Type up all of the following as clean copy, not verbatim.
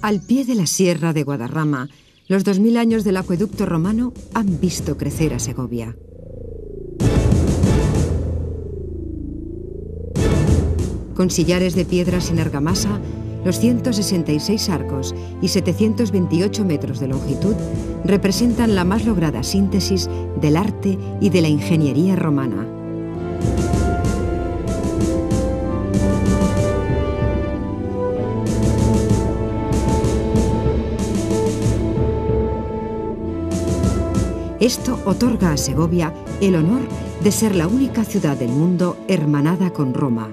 Al pie de la sierra de Guadarrama, los 2000 años del acueducto romano han visto crecer a Segovia. Con sillares de piedra sin argamasa, los 166 arcos y 728 metros de longitud representan la más lograda síntesis del arte y de la ingeniería romana. Esto otorga a Segovia el honor de ser la única ciudad del mundo hermanada con Roma.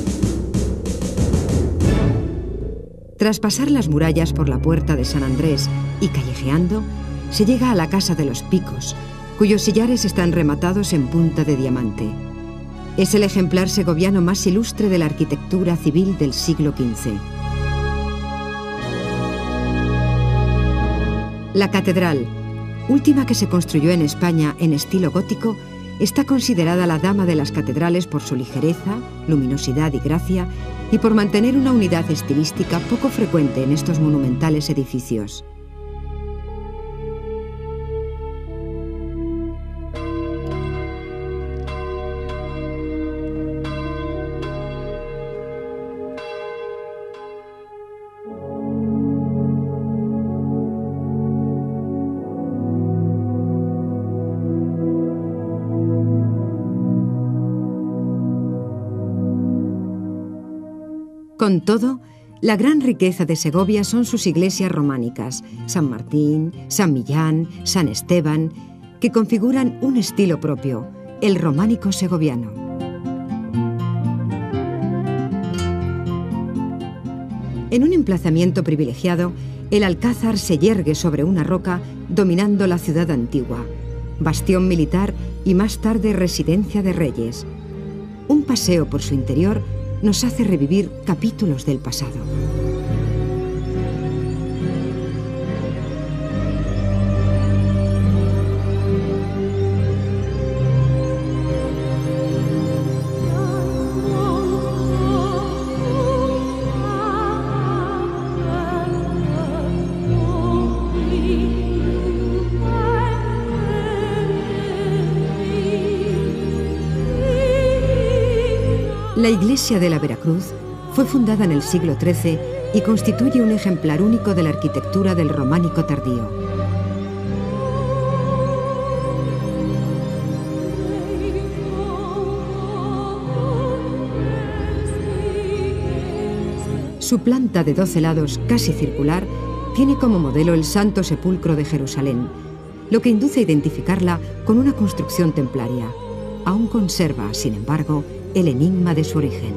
Tras pasar las murallas por la puerta de San Andrés y callejeando, se llega a la Casa de los Picos, cuyos sillares están rematados en punta de diamante. Es el ejemplar segoviano más ilustre de la arquitectura civil del siglo XV. La catedral, última que se construyó en España en estilo gótico, está considerada la dama de las catedrales por su ligereza, luminosidad y gracia, y por mantener una unidad estilística poco frecuente en estos monumentales edificios. Con todo, la gran riqueza de Segovia son sus iglesias románicas, San Martín, San Millán, San Esteban, que configuran un estilo propio, el románico segoviano. En un emplazamiento privilegiado, el alcázar se yergue sobre una roca dominando la ciudad antigua, bastión militar y más tarde residencia de reyes. Un paseo por su interior nos hace revivir capítulos del pasado. La iglesia de la Veracruz fue fundada en el siglo XIII y constituye un ejemplar único de la arquitectura del románico tardío. Su planta de 12 lados, casi circular, tiene como modelo el Santo Sepulcro de Jerusalén, lo que induce a identificarla con una construcción templaria. Aún conserva, sin embargo, el enigma de su origen.